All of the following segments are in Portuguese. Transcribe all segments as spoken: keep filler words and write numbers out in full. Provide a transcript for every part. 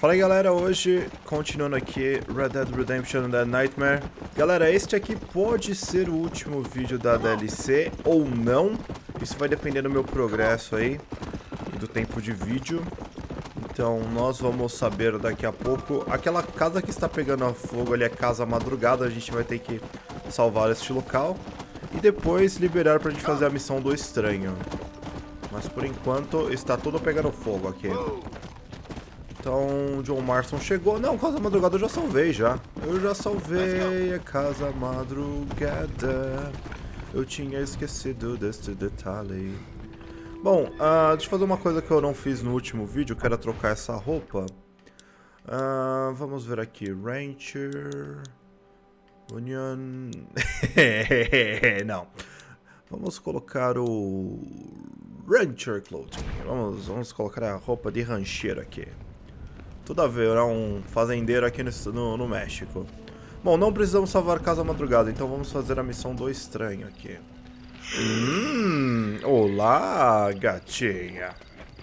Fala aí galera, hoje continuando aqui Red Dead Redemption Dead Nightmare. Galera, este aqui pode ser o último vídeo da D L C ou não. Isso vai depender do meu progresso aí e do tempo de vídeo. Então nós vamos saber daqui a pouco. Aquela casa que está pegando fogo ali é Casa Madrugada. A gente vai ter que salvar este local e depois liberar pra gente fazer a missão do estranho. Mas por enquanto está tudo pegando fogo aqui. Então, John Marston chegou. Não, Casa Madrugada eu já salvei já. Eu já salvei a Casa Madrugada. Eu tinha esquecido deste detalhe. Bom, uh, deixa eu fazer uma coisa que eu não fiz no último vídeo. Eu quero trocar essa roupa. Uh, vamos ver aqui. Rancher. Union. Não. Vamos colocar o Rancher Clothing. Vamos, vamos colocar a roupa de rancheiro aqui. Tudo a ver, é um fazendeiro aqui no, no, no México. Bom, não precisamos salvar Casa Madrugada, então vamos fazer a missão do estranho aqui. Hum, olá, gatinha.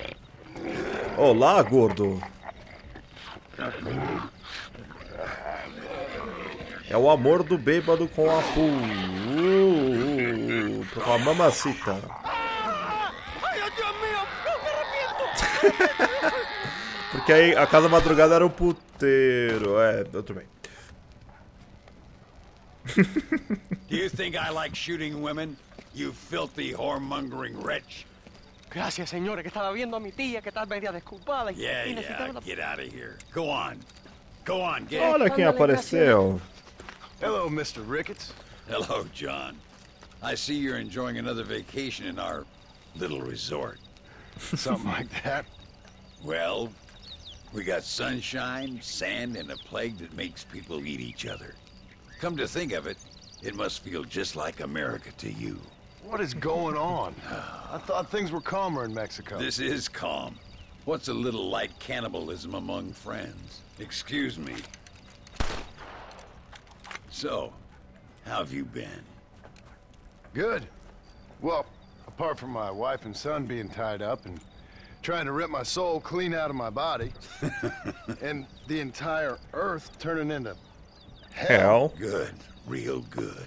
Olá, gordo. É o amor do bêbado com a pu... Uh, com a mamacita. Ai, Deus meu, eu me arrependo. Porque aí a Casa Madrugada era o puteiro. É, eu também. Do you think I like shooting women, you filthy whoremongering wretch? Gracias, señores, que estaba viendo a mi tía que tal venía desculpada y, Yeah, y yeah, necesitaba... get out of here. Go on. Go on, get. Olha quem apareceu. Hello, Mister Ricketts. Hello, John. I see you're enjoying another vacation in our little resort. Something like that. Well, we got sunshine, sand, and a plague that makes people eat each other. Come to think of it, it must feel just like America to you. What is going on? I thought things were calmer in Mexico. This is calm. What's a little light cannibalism among friends? Excuse me. So, how have you been? Good. Well, apart from my wife and son being tied up and trying to rip my soul clean out of my body, and the entire earth turning into hell. Hell. Good. Real good.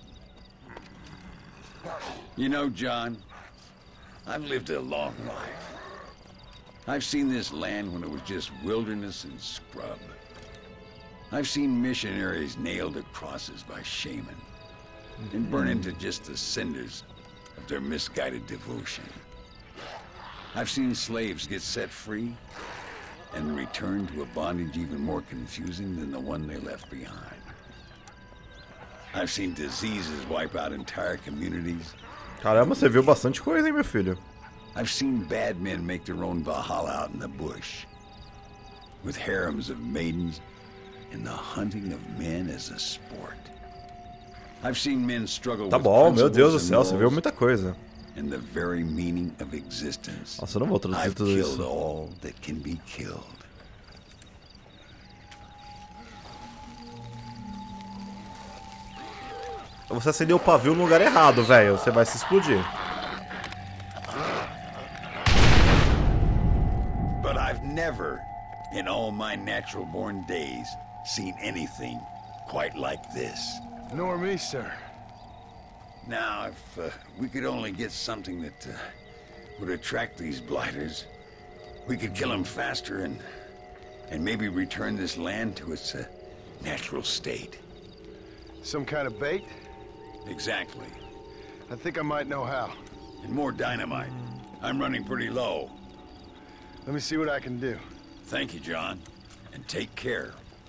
You know, John, I've lived a long life. I've seen this land when it was just wilderness and scrub. I've seen missionaries nailed to crosses by shaman and burn into just the cinders of their misguided devotion. I've seen slaves get set free and return to a bondage even more confusing than the one they left behind. I've seen diseases wipe out entire communities. Caramba, você viu bastante coisa, hein, meu filho? I've seen bad men make their own Valhalla out in the bush, with harems of maidens and the hunting of men as a sport. I've seen men struggle Tá with bom, meu Deus do principles céu, and você viu morals muita coisa. and the very meaning of existence. Nossa, eu não vou traduzir I've tudo killed isso. all that can be killed. Você acendeu o pavio no lugar errado, velho. Você vai se explodir. But I've never, in all my natural-born days, seen anything quite like this. Nor me, sir. Now, if uh, we could only get something that uh, would attract these blighters, we could kill them faster and and maybe return this land to its uh, natural state. Some kind of bait? Exactly. I think I might know how. And more dynamite. I'm running pretty low. Let me see what I can do. Thank you, John. And take care.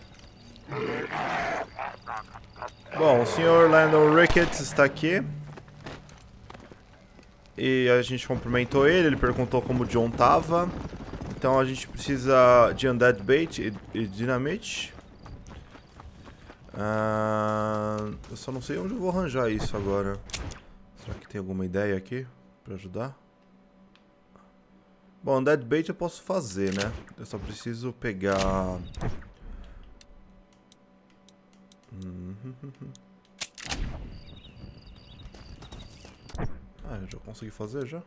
Bom, o senhor Landon Ricketts está aqui. E a gente cumprimentou ele, ele perguntou como o John tava. Então a gente precisa de Undead Bait e, e Dynamite. Uh, eu só não sei onde eu vou arranjar isso agora. Será que tem alguma ideia aqui pra ajudar? Bom, Undead Bait eu posso fazer, né? Eu só preciso pegar... Ah, eu já consegui fazer já?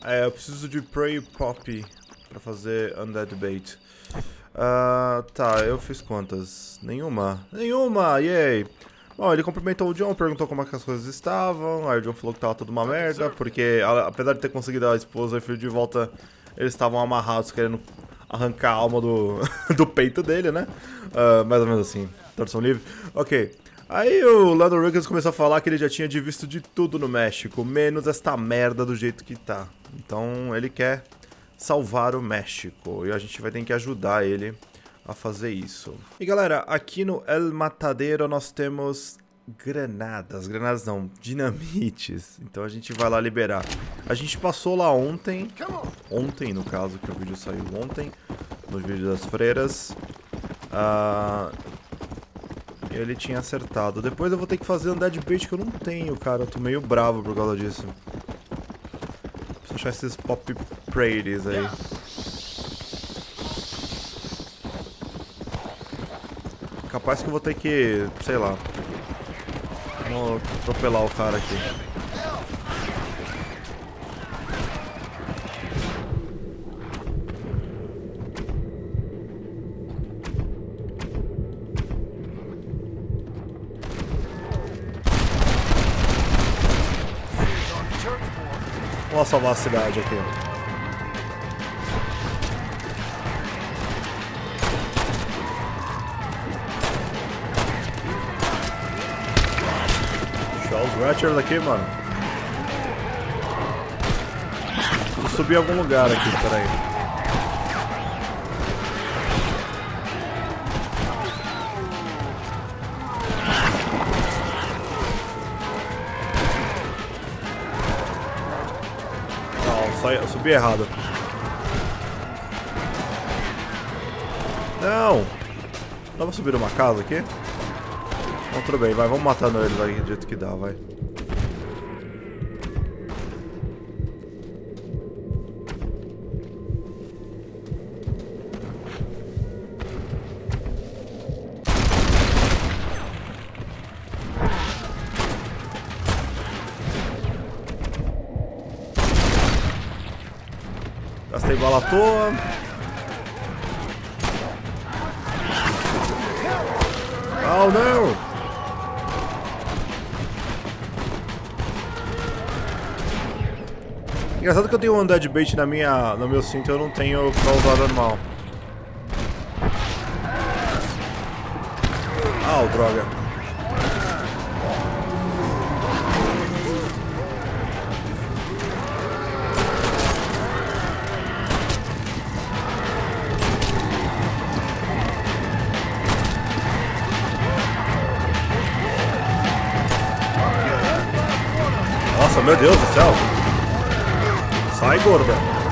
É, eu preciso de Prey Pop pra fazer Undead Bait. Uh, tá, eu fiz quantas? Nenhuma. Nenhuma, yay! Bom, ele cumprimentou o John, perguntou como é que as coisas estavam. Aí o John falou que tava tudo uma merda, porque a, apesar de ter conseguido a esposa e o filho de volta, eles estavam amarrados querendo arrancar a alma do, do peito dele, né? Uh, mais ou menos assim, tradução livre. Ok. Aí o Lando Rickens começou a falar que ele já tinha de visto de tudo no México, menos esta merda do jeito que tá. Então ele quer salvar o México e a gente vai ter que ajudar ele a fazer isso. E galera, aqui no El Matadero nós temos granadas, granadas não, dinamites. Então a gente vai lá liberar. A gente passou lá ontem, ontem no caso, que o vídeo saiu ontem, no vídeo das freiras. Ah, ele tinha acertado. Depois eu vou ter que fazer um dead bait que eu não tenho, cara. Eu tô meio bravo por causa disso. Preciso achar esses pop prairies aí. Capaz que eu vou ter que, sei lá, vamos atropelar o cara aqui. Vamos salvar a cidade aqui. Os Ratchers aqui, mano. Vou subir em algum lugar aqui, peraí. Não, só eu subi errado. Não! Dá pra subir numa casa aqui? Então, tudo bem, vai, vamos matando eles aí do jeito que dá, vai. Gastei bala à toa. Oh, não! Engraçado que eu tenho um Undead Bait na minha, no meu cinto, eu não tenho pra usar normal. Ah, oh, droga. Nossa, meu Deus do céu. Sai, gorda.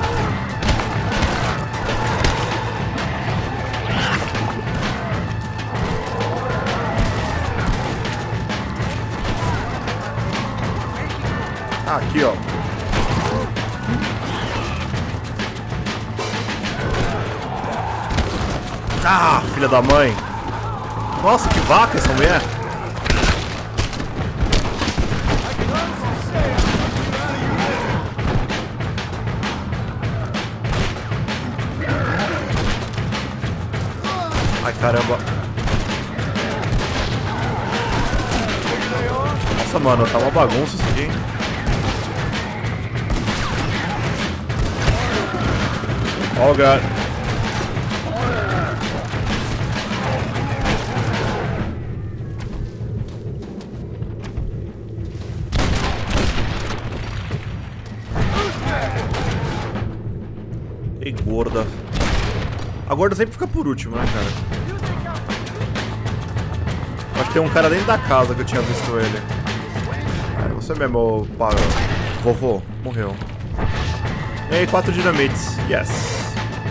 Ah, aqui, ó. Ah, filha da mãe. Nossa, que vaca essa mulher. Ai, caramba. Nossa, mano, tá uma bagunça isso aqui, hein? Oh, God. Ei, gorda. A gorda sempre fica por último, né, cara? Acho que tem um cara dentro da casa que eu tinha visto ele. É, você mesmo, pá, vovô, morreu. E aí, quatro dinamites. Yes.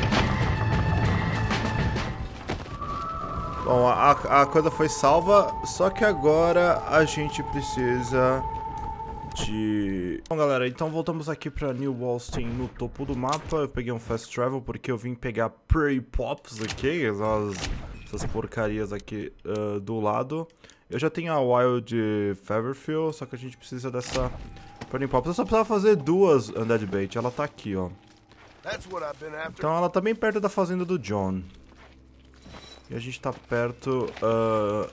Bom, a, a coisa foi salva, só que agora a gente precisa de... Bom, galera, então voltamos aqui pra New Wallstein no topo do mapa. Eu peguei um Fast Travel porque eu vim pegar Prairie Pops aqui, essas, essas porcarias aqui uh, do lado. Eu já tenho a Wild Featherfield, só que a gente precisa dessa Burning Pops. Eu só precisava fazer duas Undead Bait. Ela tá aqui, ó. Então ela tá bem perto da fazenda do John. E a gente tá perto uh,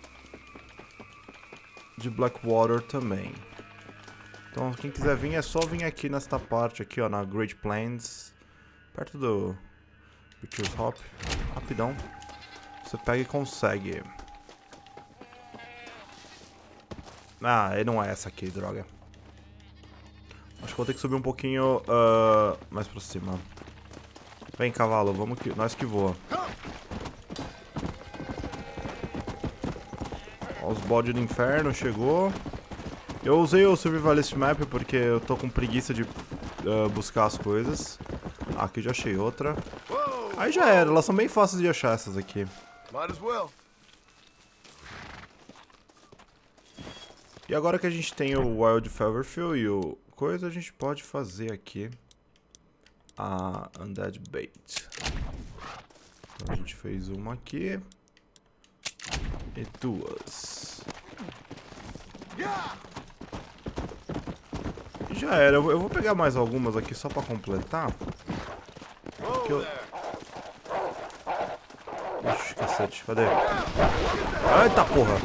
de Blackwater também. Então quem quiser vir é só vir aqui nesta parte aqui, ó, na Great Plains. Perto do Butcher's Hop. Rapidão. Você pega e consegue. Ah, e não é essa aqui, droga. Acho que vou ter que subir um pouquinho uh, mais pra cima. Vem, cavalo, vamos que nós que voa. Ó, os bodes do inferno chegou. Eu usei o Survivalist Map porque eu tô com preguiça de uh, buscar as coisas. Ah, aqui já achei outra. Aí já era, elas são bem fáceis de achar essas aqui. E agora que a gente tem o Wild Featherfield e o coisa, a gente pode fazer aqui a Undead Bait. Então a gente fez uma aqui e duas. E já era, eu vou pegar mais algumas aqui só pra completar. Que eu... Ixi, cacete, cadê? Eita porra!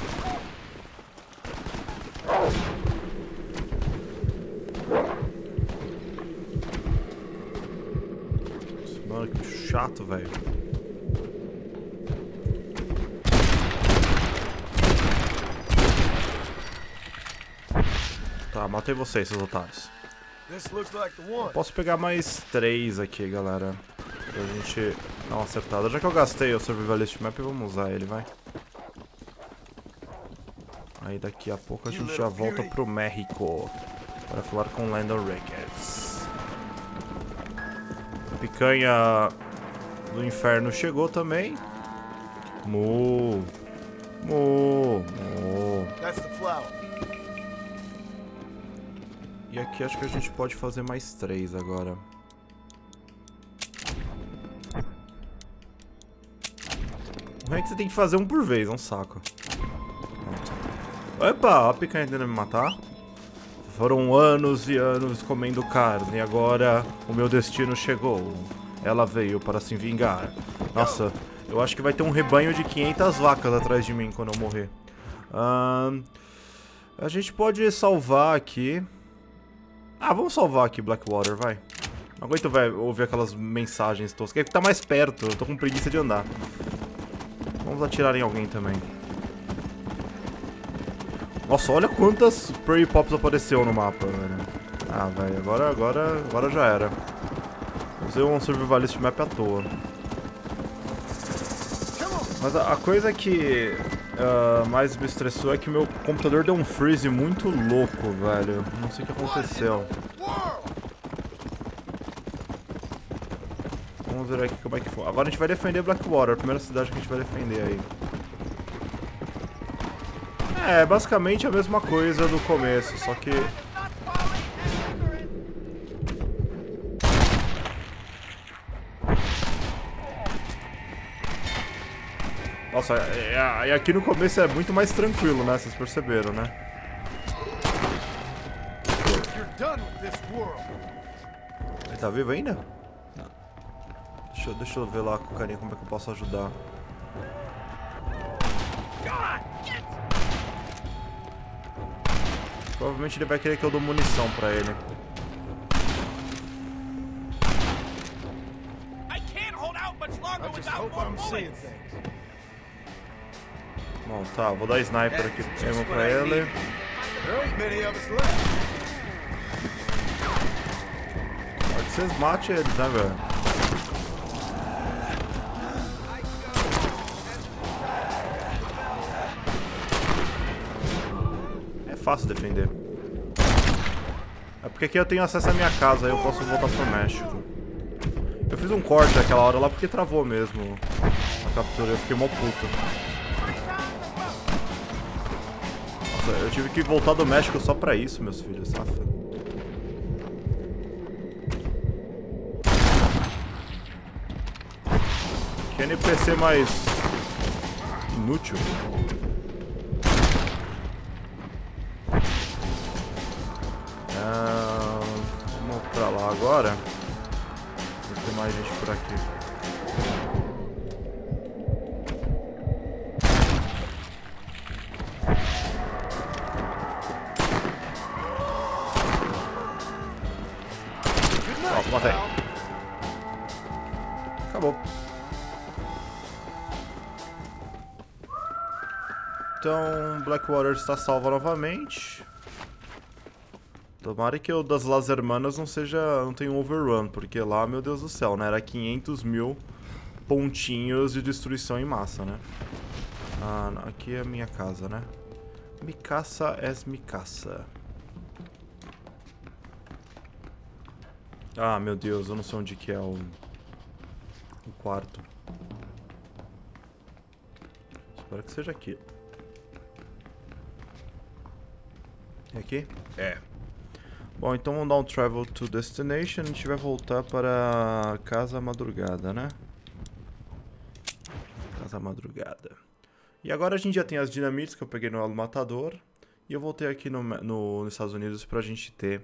Mano, que chato, velho. Tá, matei vocês, seus otários. Eu posso pegar mais três aqui, galera. Pra gente dar uma acertada. Já que eu gastei o Survivalist Map, vamos usar ele, vai. Aí daqui a pouco a gente já volta pro México para falar com Lando Ricketts. A picanha do inferno chegou também. Mu, mu, mu. E aqui acho que a gente pode fazer mais três agora. O é que você tem que fazer um por vez, é um saco. Pronto. Opa, a picanha tentando me matar. Foram anos e anos comendo carne e agora o meu destino chegou. Ela veio para se vingar. Nossa, eu acho que vai ter um rebanho de quinhentas vacas atrás de mim quando eu morrer. Uh, a gente pode salvar aqui. Ah, vamos salvar aqui Blackwater, vai. Não aguento vai, ouvir aquelas mensagens toscas. É que tá mais perto, eu tô com preguiça de andar. Vamos atirar em alguém também. Nossa, olha quantas Prairie Pops apareceu no mapa, velho. Ah, velho, agora, agora, agora já era. Usei um Survivalist Map à toa. Mas a, a coisa que uh, mais me estressou é que meu computador deu um freeze muito louco, velho. Não sei o que aconteceu. Vamos ver aqui como é que foi. Agora a gente vai defender Blackwater, a primeira cidade que a gente vai defender aí. É, basicamente a mesma coisa do começo, só que... Nossa, e aqui no começo é muito mais tranquilo, né? Vocês perceberam, né? Ele tá vivo ainda? Não. Deixa, deixa eu ver lá com o carinha como é que eu posso ajudar. Provavelmente ele vai querer que eu dou munição pra ele. Bom, tá, vou dar sniper aqui mesmo pra ele. Pode que vocês matem eles, né, velho? É fácil defender. É porque aqui eu tenho acesso à minha casa, aí eu posso voltar pro México. Eu fiz um corte naquela hora lá porque travou mesmo a captura, eu fiquei mó puto. Nossa, eu tive que voltar do México só pra isso, meus filhos, safa. Que N P C mais inútil. lá agora. Vai ter mais gente por aqui. Pronto, matei. Acabou. Então, Blackwater está salva novamente. Tomara que o das Las Hermanas não seja, não tenha um overrun, porque lá, meu Deus do céu, né? Era quinhentos mil pontinhos de destruição em massa, né? Ah, aqui é a minha casa, né? Mikasa es Mikasa. Ah, meu Deus, eu não sei onde que é o, o quarto. Espero que seja aqui. É aqui? É. Bom, então vamos dar um travel to destination. A gente vai voltar para Casa Madrugada, né? Casa Madrugada. E agora a gente já tem as dinamites que eu peguei no Matador. E eu voltei aqui no, no, nos Estados Unidos pra gente ter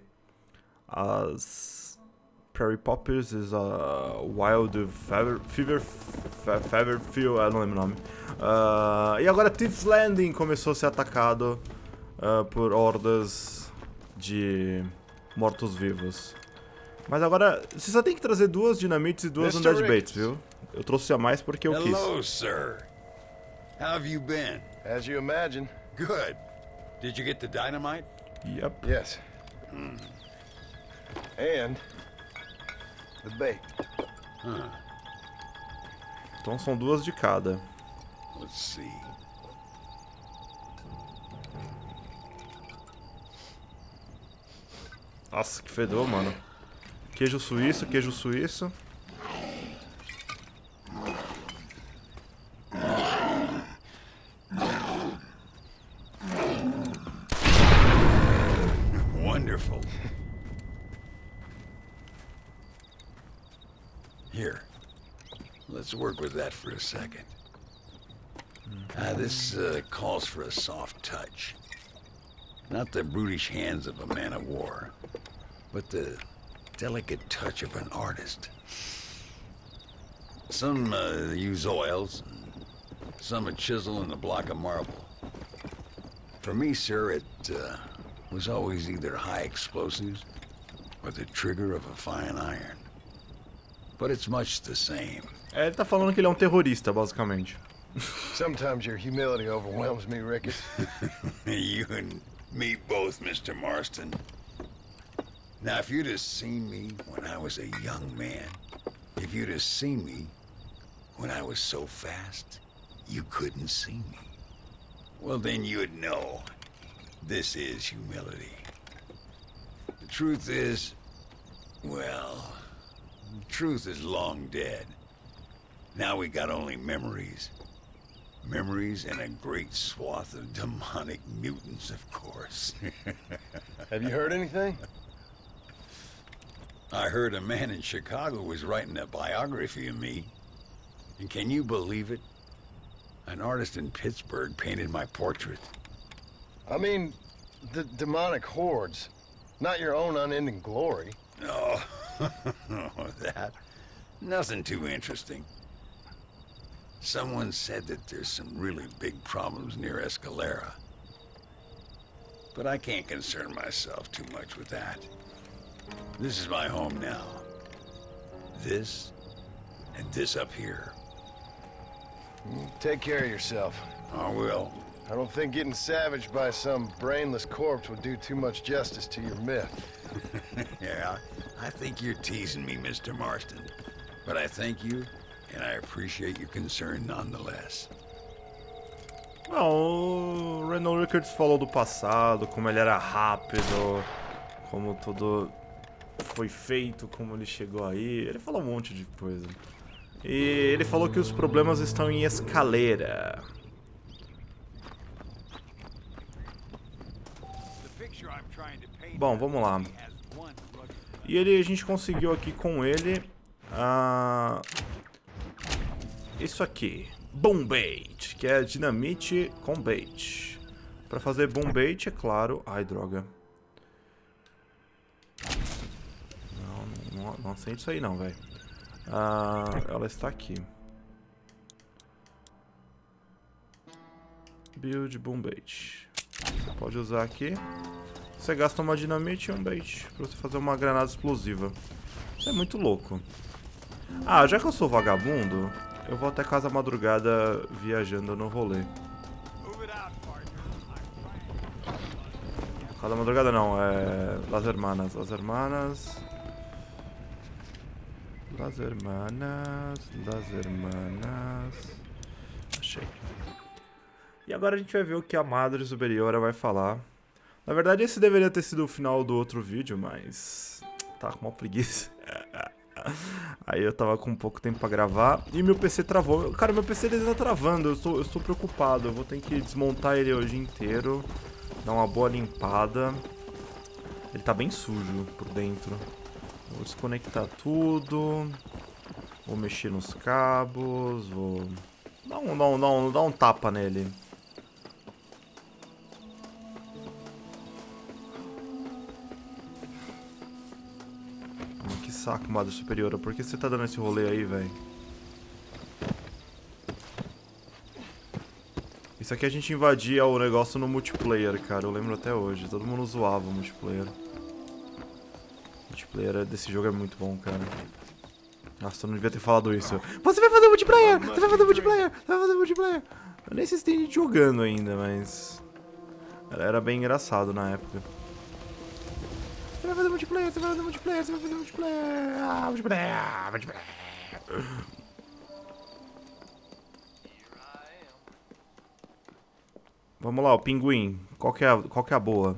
as Prairie Poppers, a Wild Fever, Fever, Feverfield, eu não lembro o nome. Uh, e agora Thief's Landing começou a ser atacado uh, por hordas de mortos-vivos. Mas agora, você só tem que trazer duas dinamites e duas undead baits, viu? Eu trouxe a mais porque eu quis. Hello, sir. How have you been? As you imagine. Good. Did you get the dynamite? Yep. Yes. Hmm. And the bait. Huh. Então são duas de cada. Let's see. Nossa, que fedor, mano. Queijo suíço, queijo suíço. Wonderful. Here. Let's work with that for a second. Uh, this uh, calls for a soft touch. Not the brutish hands of a man of war, but the delicate touch of an artist. Some uh, use oils, some a chisel and a block of marble. For me, sir, it uh, was always either high explosives or the trigger of a fine iron. But it's much the same. É, ele tá falando que ele é um terrorista, basicamente. Sometimes your humility overwhelms me, Ricketts. You and me both, Mister Marston. Now, if you'd have seen me when I was a young man, if you'd have seen me when I was so fast, you couldn't see me. Well, then you'd know this is humility. The truth is, well, the truth is long dead. Now we got only memories. Memories and a great swath of demonic mutants, of course. Have you heard anything? I heard a man in Chicago was writing a biography of me. And can you believe it? An artist in Pittsburgh painted my portrait. I mean, the demonic hordes, not your own unending glory. No, that, nothing too interesting. Someone said that there's some really big problems near Escalera. But I can't concern myself too much with that. This is my home now. This, and this up here. Take care of yourself. I will. I don't think getting savaged by some brainless corpse would do too much justice to your myth. Yeah, I think you're teasing me, Mister Marston. But I thank you, and I appreciate your concern nonetheless. Não, o Randall Ricketts falou do passado, como ele era rápido, como tudo foi feito, como ele chegou aí. Ele falou um monte de coisa. E ele falou que os problemas estão em Escalera. Bom, vamos lá. E ele, a gente conseguiu aqui com ele uh, isso aqui, Boom Bait, que é dinamite com bait. Para fazer Boom Bait, é claro. Ai, droga. Não, Não acende isso aí não, velho. Ah, ela está aqui. Build boom bait. Pode usar aqui. Você gasta uma dinamite e um bait pra você fazer uma granada explosiva. Isso é muito louco. Ah, já que eu sou vagabundo, eu vou até casa madrugada viajando no rolê. Casa madrugada não, é... Las Hermanas, Las Hermanas... Las Hermanas... Las Hermanas... Achei. E agora a gente vai ver o que a Madre Superiora vai falar. Na verdade esse deveria ter sido o final do outro vídeo, mas... Tá com uma preguiça. Aí eu tava com pouco tempo pra gravar e meu P C travou. Cara, meu P C ainda tá travando, eu estou, eu estou preocupado. Eu vou ter que desmontar ele hoje inteiro. Dar uma boa limpada. Ele tá bem sujo por dentro. Vou desconectar tudo. Vou mexer nos cabos. Vou dar um, dar um, dar um, dar um tapa nele. Que saco, Madre Superiora. Por que você tá dando esse rolê aí, velho? Isso aqui a gente invadia o negócio no multiplayer, cara. Eu lembro até hoje. Todo mundo zoava o multiplayer. O multiplayer desse jogo é muito bom, cara. Nossa, eu não devia ter falado isso. Você vai fazer multiplayer! Você vai fazer multiplayer! Você vai fazer multiplayer! Eu nem sei se tem gente jogando ainda, mas... Era bem engraçado na época. Você vai fazer multiplayer! Você vai fazer multiplayer! Você vai fazer multiplayer! Ah, multiplayer! Multiplayer! Vamos lá, o pinguim. Qual que é a, qual que é a boa?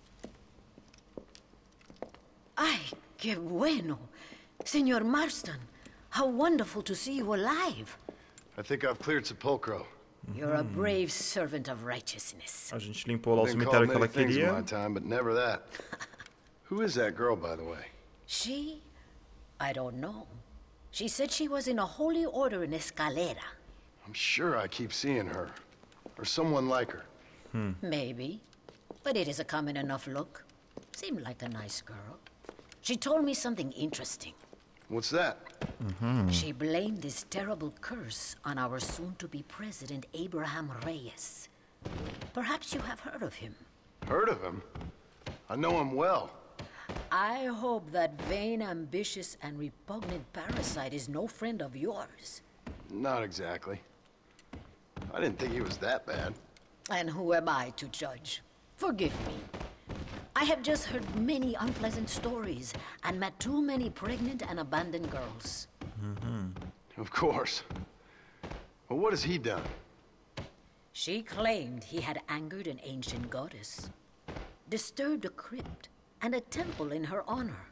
Ay, qué bueno. Senor Marston, how wonderful to see you alive. I think I've cleared Sepulcro. You're a brave servant of righteousness. A gente limpou lá o Been cemitério called que ela many things in my queria. time, but never that. Who is that girl, by the way? She? I don't know. She said she was in a holy order in Escalera. I'm sure I keep seeing her. Or someone like her. Maybe. But it is a common enough look. Seemed like a nice girl. She told me something interesting. What's that? She blamed this terrible curse on our soon-to-be president, Abraham Reyes. Perhaps you have heard of him. Heard of him? I know him well. I hope that vain, ambitious, and repugnant parasite is no friend of yours. Not exactly. I didn't think he was that bad. And who am I to judge? Forgive me. I have just heard many unpleasant stories and met too many pregnant and abandoned girls. Of course. But what has he done? She claimed he had angered an ancient goddess, disturbed a crypt and a temple in her honor.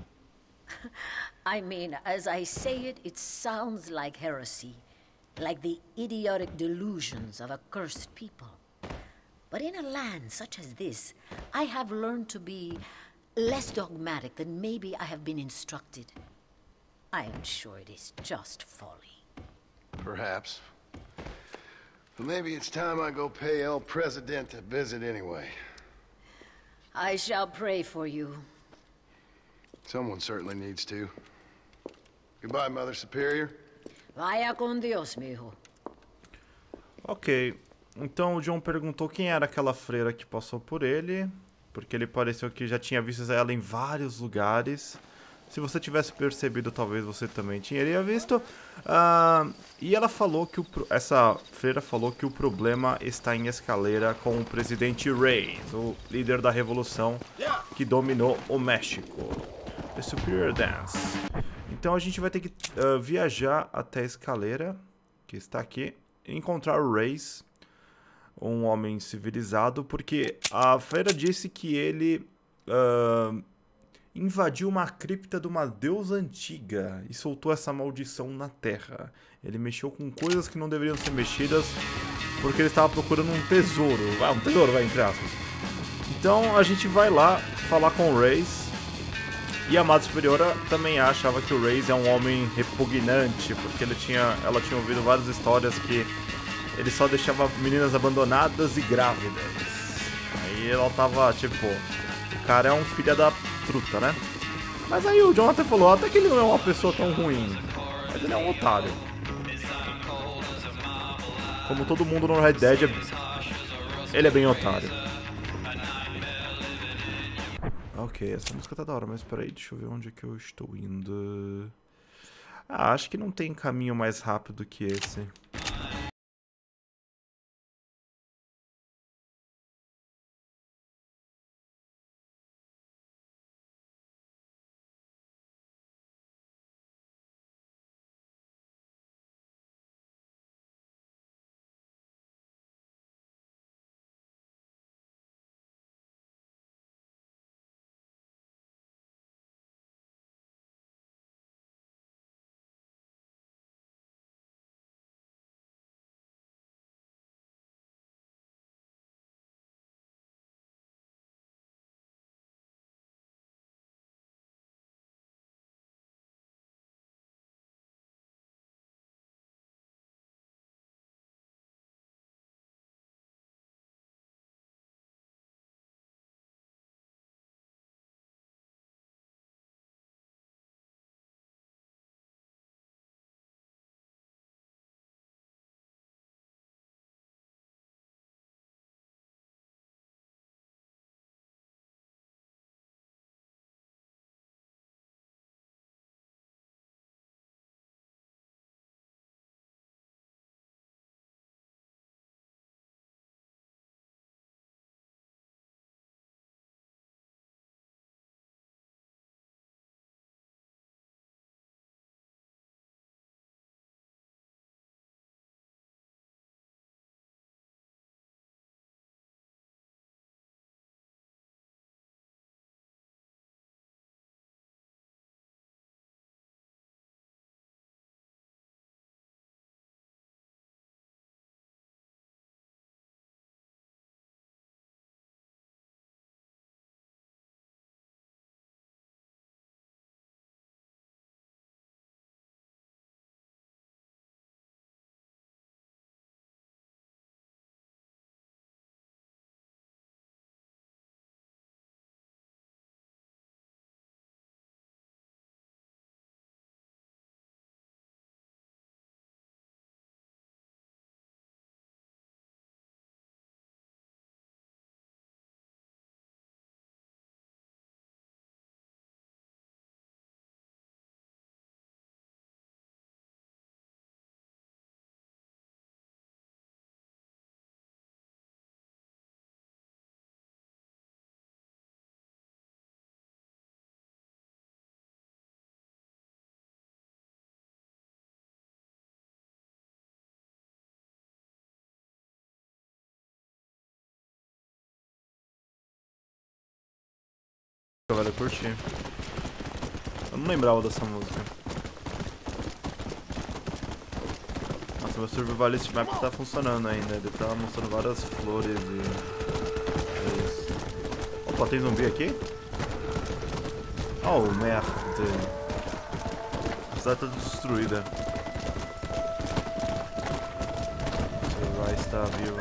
I mean, as I say it, it sounds like heresy, like the idiotic delusions of a cursed people. But in a land such as this, I have learned to be less dogmatic than maybe I have been instructed. I am sure it is just folly. Perhaps. But maybe it's time I go pay El Presidente a visit anyway. I shall pray for you. Someone certainly needs to. Goodbye, Mother Superior. Vaya con Dios, mijo. Ok. Então o John perguntou quem era aquela freira que passou por ele, porque ele pareceu que já tinha visto ela em vários lugares. Se você tivesse percebido, talvez você também teria visto. Uh, e ela falou que o, essa freira falou que o problema está em Escalera com o presidente Reyes, o líder da revolução que dominou o México. The Superior Dance. Então a gente vai ter que uh, viajar até Escalera, que está aqui, e encontrar o Reyes, um homem civilizado, porque a freira disse que ele uh, invadiu uma cripta de uma deusa antiga e soltou essa maldição na terra. Ele mexeu com coisas que não deveriam ser mexidas porque ele estava procurando um tesouro. Ah, um tesouro, vai, entre aspas. Então a gente vai lá falar com o Reyes. E a Madre Superiora também achava que o Reyes é um homem repugnante, porque ele tinha, ela tinha ouvido várias histórias que ele só deixava meninas abandonadas e grávidas. Aí ela tava tipo, o cara é um filho da truta, né? Mas aí o Jonathan falou, até que ele não é uma pessoa tão ruim. Mas ele é um otário. Como todo mundo no Red Dead, é... ele é bem otário. Ok, essa música tá da hora, mas peraí, deixa eu ver onde é que eu estou indo. Ah, acho que não tem caminho mais rápido que esse. Galera, eu curti. Eu não lembrava dessa música. Nossa, meu survivalist map tá funcionando ainda. Ele tá mostrando várias flores e... Opa, tem zumbi aqui? Oh, merda. A cidade tá destruída. Você vai estar vivo.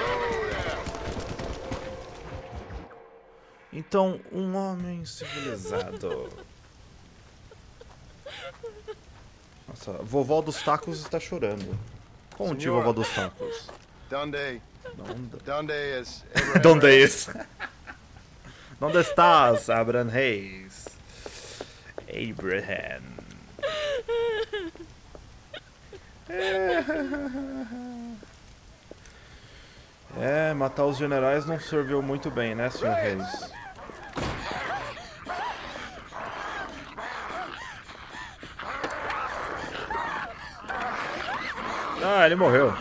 Então, um homem civilizado. Nossa, a vovó dos tacos está chorando. Conte, vovó dos tacos. Donde? Donde? Donde es? Donde es? Donde estás, Abraham Hayes? Abraham. É, matar os generais não serviu muito bem, né, senhor Hayes? Ah, ele morreu.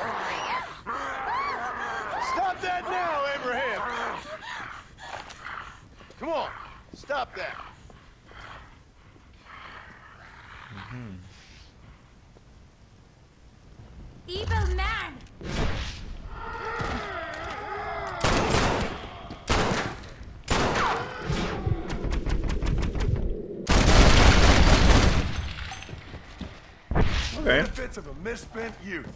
Stop that now, Abraham! Come on, stop that. Uhum. Evil man! Okay. Benefits of a misspent youth.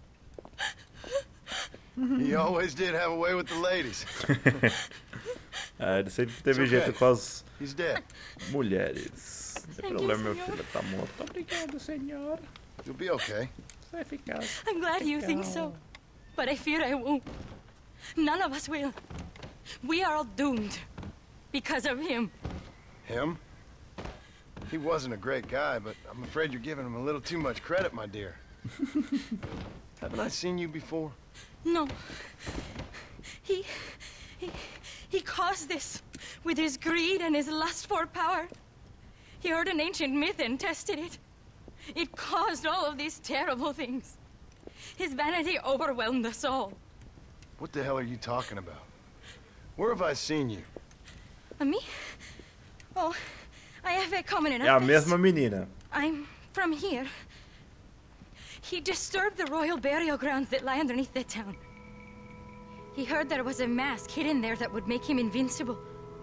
He always did have a way with the ladies. É, ele sempre teve It's jeito okay. com as He's dead. mulheres. Não tem Thank problema, you, meu senhor. filho tá morto. Obrigado, senhor. You'll be okay. Você vai ficar. I'm glad you think so. But I fear I won't. None of us will. We are all doomed. Because of him. Him? He wasn't a great guy, but I'm afraid you're giving him a little too much credit, my dear. Haven't I seen you before? No. He... He... He caused this. With his greed and his lust for power. He heard an ancient myth and tested it. It caused all of these terrible things. His vanity overwhelmed us all. What the hell are you talking about? Where have I seen you? Uh, me? Oh, I have a common enough. É a mesma menina. I'm from here. He disturbed the royal burial grounds that lie underneath the town. He heard there was a mask hidden there that would make him invincible.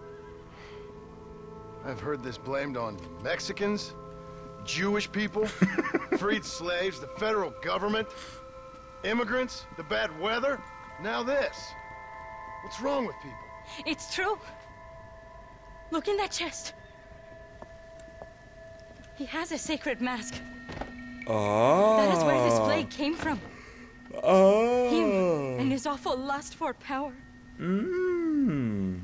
I've heard this blamed on Mexicans, Jewish people, freed slaves, the federal government, immigrants, the bad weather, now this. What's wrong with people? It's true. Look in that chest. He has a sacred mask. Ah. That is where his plague came from. Ah. Him and his awful lust for power. Hum.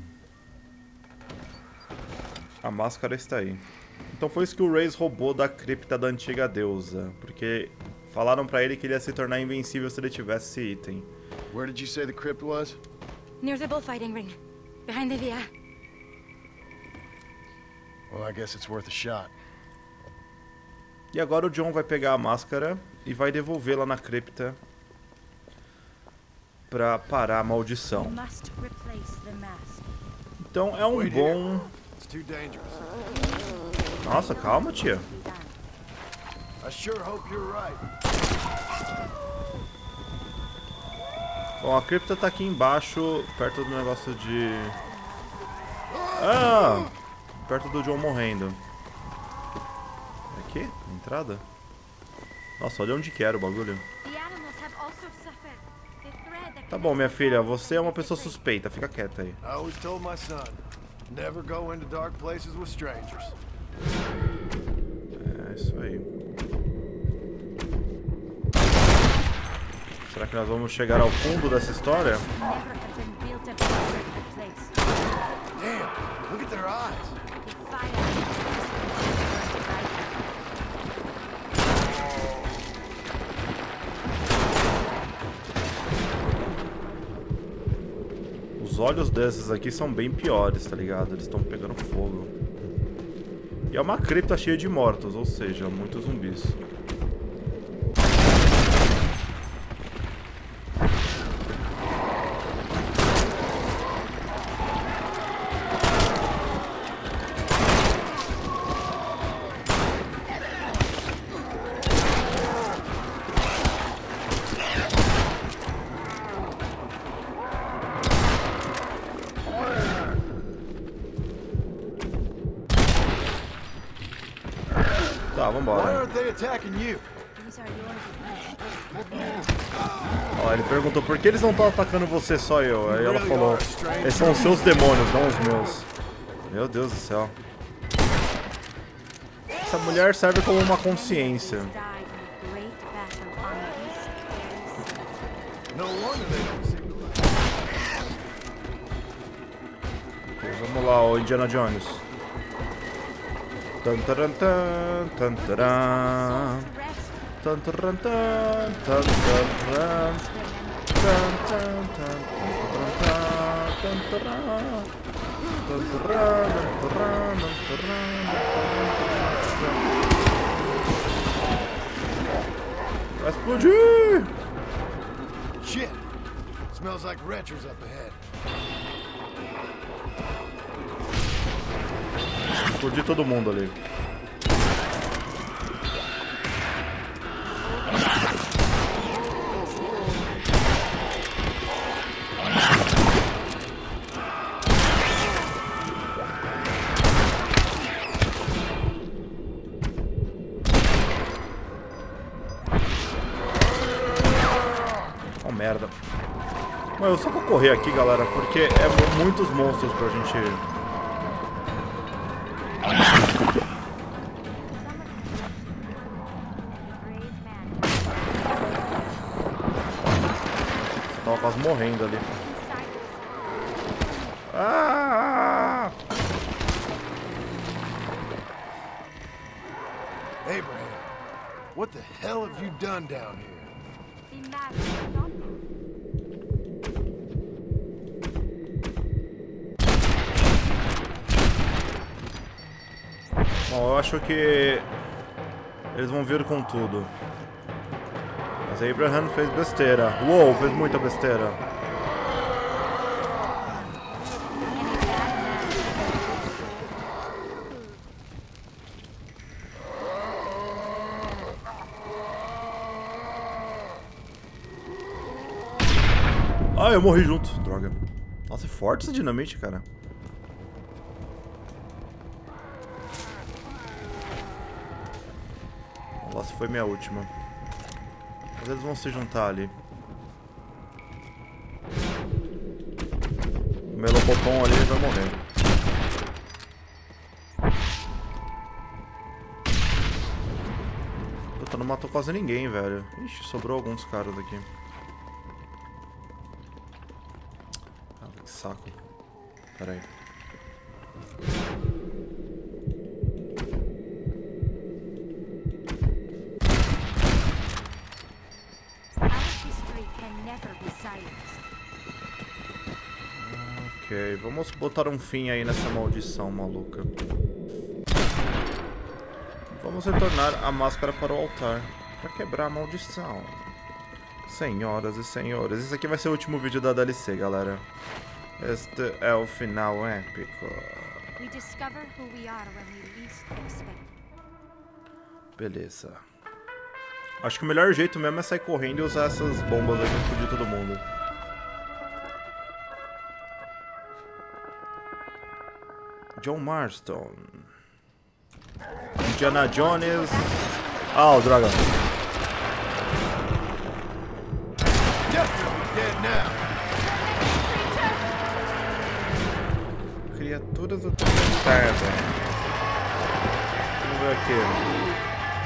A máscara está aí. Então foi isso que o Reyes roubou da cripta da antiga deusa. Porque falaram pra ele que ele ia se tornar invencível se ele tivesse esse item. Where did you say the crypt was? Near the bullfighting ring. Behind the via. Well, I guess it's worth a shot. E agora o John vai pegar a máscara e vai devolvê-la na cripta pra parar a maldição. Must replace the mask. Então é um Wait here. bom... It's too dangerous. Nossa, calma, tia. I sure hope you're right. Bom, a cripta tá aqui embaixo, perto do negócio de... Ah! Perto do John morrendo. Aqui? Entrada? Nossa, olha onde que era o bagulho. The animals have also suffered. The thread that Tá bom, minha filha, você é uma pessoa suspeita, fica quieta aí. I always told my son, never go into dark places with strangers. É isso aí. Será que nós vamos chegar ao fundo dessa história? never have been built up in a certain place. Damn, look at their eyes. The fire Os olhos desses aqui são bem piores, tá ligado? Eles estão pegando fogo. E é uma cripta cheia de mortos, ou seja, muitos zumbis. Tá, Why vambora. aren't they attacking you? These are yours. Ó, ele perguntou por que eles não estão atacando você, só eu. Aí ela falou, esses são os seus demônios, não os meus. Meu Deus do céu. Essa mulher serve como uma consciência. Died in a great battle on these stairs. No wonder they don't seem to like Ok, vamos lá, o Indiana Jones. Tan taran tan, tan taran. Tan taran tan, tan taran. Tan tan tan, tan taran tan, tan taran. Tan taran, tan taran, tan taran. Vai explodir! Shit! Smells like retchers up ahead. Explodir todo mundo ali. Oh, merda. Mas eu só vou correr aqui, galera, porque é muitos monstros pra gente... Você tava quase morrendo ali. Ah! Abraham, what the hell have you done down here? Be mad, stop. Bom, eu acho que eles vão vir com tudo. Mas Abraham fez besteira. Uou, fez muita besteira. Ah, eu morri junto. Droga. Nossa, é forte essa dinamite, cara. Essa foi minha última. Mas eles vão se juntar ali. O Melopotão ali vai morrer. Puta, não matou quase ninguém, velho. Ixi, sobrou alguns caras aqui. Ah, que saco. Pera aí. Ok, vamos botar um fim aí nessa maldição maluca. Vamos retornar a máscara para o altar para quebrar a maldição. Senhoras e senhores, esse aqui vai ser o último vídeo da D L C, galera. Este é o final épico. Beleza. Acho que o melhor jeito mesmo é sair correndo e usar essas bombas aí pra explodir todo mundo. John Marston. Indiana Jones. Ah, oh, droga. Criaturas do Tempestade. Vamos ver aqui.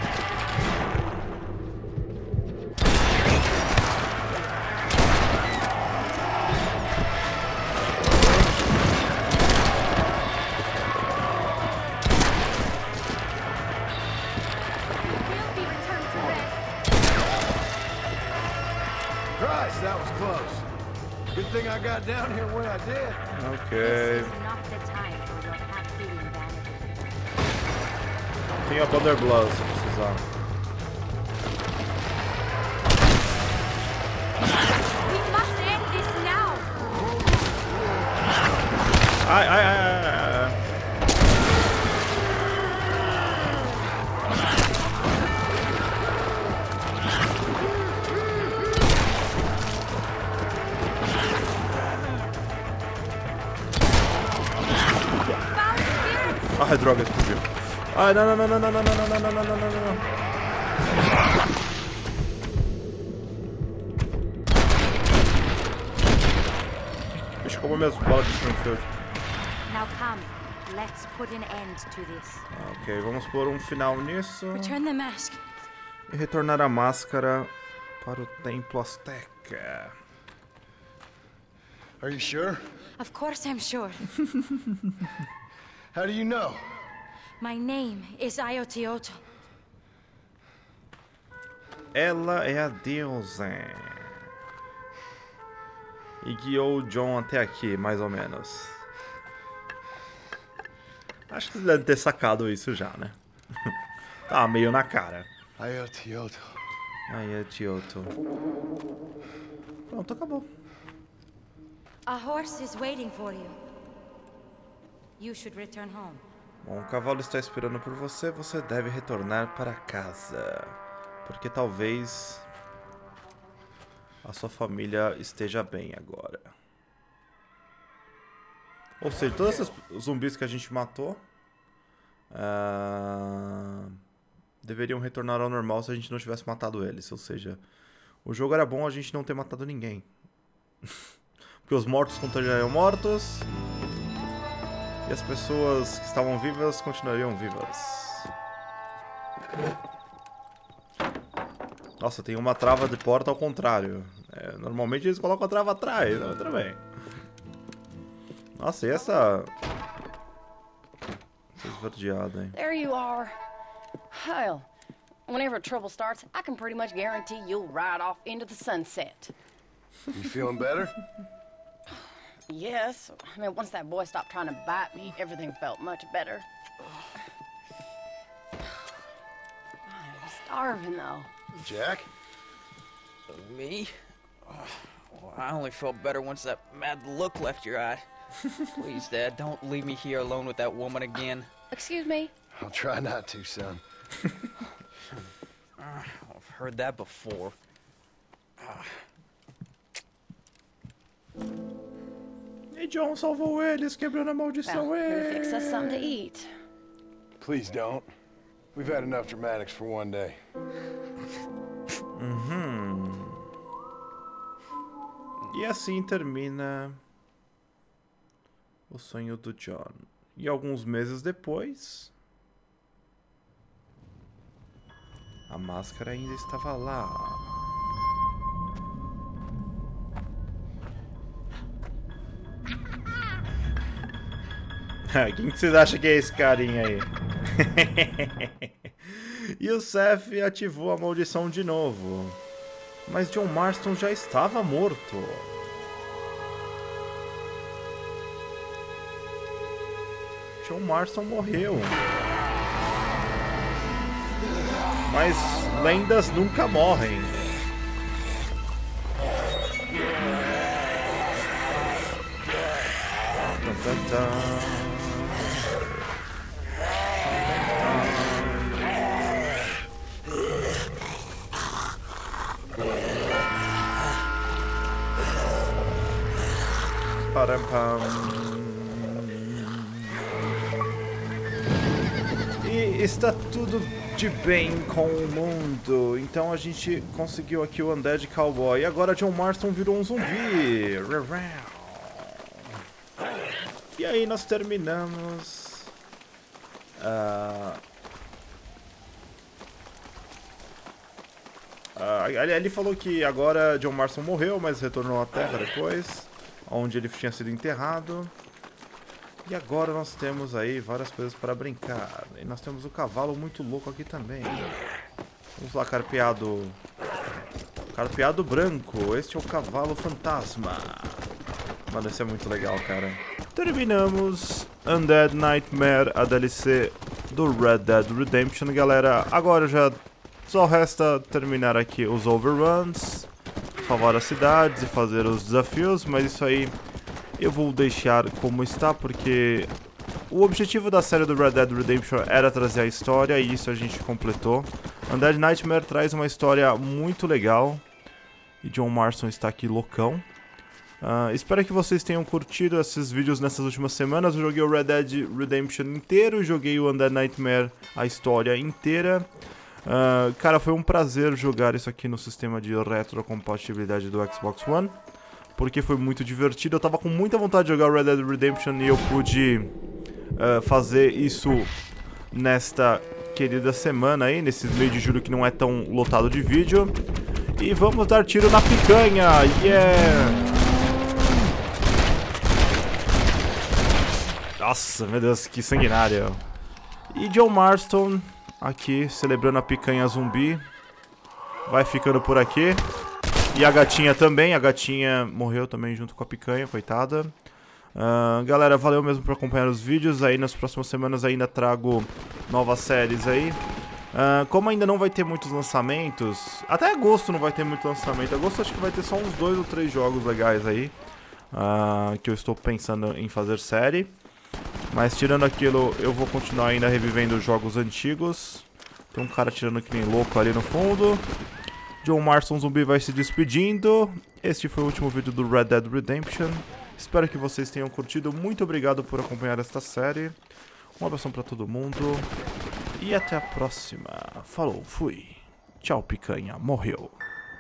That was close. Good thing I got down here when I did. Okay. This is not the time for your half-feeling vanity. Tem a Thunder Blood se precisar. We must end this now. Ai, ai, ai, ai, ai. Ai, droga, explodiu. Ai, não, não, não, não, não, não, não, não, não, não, não, não, não. Deixa eu comer minhas balas de Springfield. Now come, let's put an end to this. Ok, vamos pôr um final nisso. Return the mask. E retornar a máscara para o Templo Azteca. Are you sure? Of course I'm sure. How do you know? My name is Ayotioto. Ela é a deusa. E guiou o John até aqui, mais ou menos. Acho que deve ter sacado isso já, né? Tá meio na cara. Ayotioto. Ayotioto. Pronto, acabou. A horse is waiting for you. You should return home. Bom, o cavalo está esperando por você, você deve retornar para casa. Porque talvez a sua família esteja bem agora. Ou seja, todos esses zumbis que a gente matou uh, deveriam retornar ao normal se a gente não tivesse matado eles. Ou seja, o jogo era bom a gente não ter matado ninguém. Porque os mortos continuariam mortos. E as pessoas que estavam vivas continuariam vivas. Nossa, tem uma trava de porta ao contrário. É, normalmente eles colocam a trava atrás, mas tudo bem. Nossa, e essa... essa esverdeada, hein? There you are. Well, whenever trouble starts, I can pretty much guarantee you'll ride off into the sunset. You feeling better? Yes. I mean, once that boy stopped trying to bite me, everything felt much better. I'm starving, though. Jack? Me? Oh, well, I only felt better once that mad look left your eye. Please, Dad, don't leave me here alone with that woman again. Excuse me? I'll try not to, son. uh, I've heard that before. Uh. E John salvou eles, quebrando a maldição. Well, better fix us something to eat. Please don't. We've had enough dramatics for one day. Uhum. E assim termina o sonho do John. E alguns meses depois, a máscara ainda estava lá. Quem que vocês acham que é esse carinha aí? E o Seth ativou a maldição de novo. Mas John Marston já estava morto. John Marston morreu. Mas lendas nunca morrem. Tan, tan, tan. E está tudo de bem com o mundo. Então a gente conseguiu aqui o Undead Cowboy. E agora John Marston virou um zumbi. E aí nós terminamos. Uh... Uh, ele falou que agora John Marston morreu, mas retornou à Terra depois, onde ele tinha sido enterrado. E agora nós temos aí várias coisas para brincar. E nós temos o cavalo muito louco aqui também. Vamos lá, carpeado. Carpeado branco. Este é o cavalo fantasma. Mano, esse é muito legal, cara. Terminamos Undead Nightmare, a D L C do Red Dead Redemption, galera. Agora já só resta terminar aqui os overruns, salvar as cidades e fazer os desafios, mas isso aí eu vou deixar como está, porque o objetivo da série do Red Dead Redemption era trazer a história e isso a gente completou. Undead Nightmare traz uma história muito legal e John Marston está aqui loucão. Uh, espero que vocês tenham curtido esses vídeos nessas últimas semanas. Eu joguei o Red Dead Redemption inteiro, joguei o Undead Nightmare, a história inteira. Uh, cara, foi um prazer jogar isso aqui no sistema de retrocompatibilidade do Xbox One, porque foi muito divertido. Eu tava com muita vontade de jogar Red Dead Redemption e eu pude uh, fazer isso nesta querida semana aí, nesse mês de julho que não é tão lotado de vídeo. E vamos dar tiro na picanha, yeah! Nossa, meu Deus, que sanguinário. E John Marston aqui, celebrando a picanha zumbi. Vai ficando por aqui. E a gatinha também. A gatinha morreu também junto com a picanha, coitada. Uh, galera, valeu mesmo por acompanhar os vídeos. Aí nas próximas semanas ainda trago novas séries aí. Uh, como ainda não vai ter muitos lançamentos, até agosto não vai ter muito lançamento. Agosto acho que vai ter só uns dois ou três jogos legais aí. Uh, que eu estou pensando em fazer série. Mas tirando aquilo, eu vou continuar ainda revivendo os jogos antigos. Tem um cara tirando que nem louco ali no fundo. John Marston zumbi vai se despedindo. Este foi o último vídeo do Red Dead Redemption. Espero que vocês tenham curtido. Muito obrigado por acompanhar esta série. Um abração pra todo mundo. E até a próxima. Falou, fui. Tchau, picanha. Morreu.